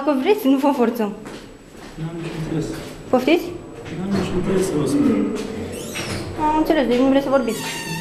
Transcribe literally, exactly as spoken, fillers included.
Dacă vreți, nu vă forțăm. N-am niciun interes. Poftiți? N-am niciun interes să vă spun. Am înțeles, deci nu vreți să vorbiți.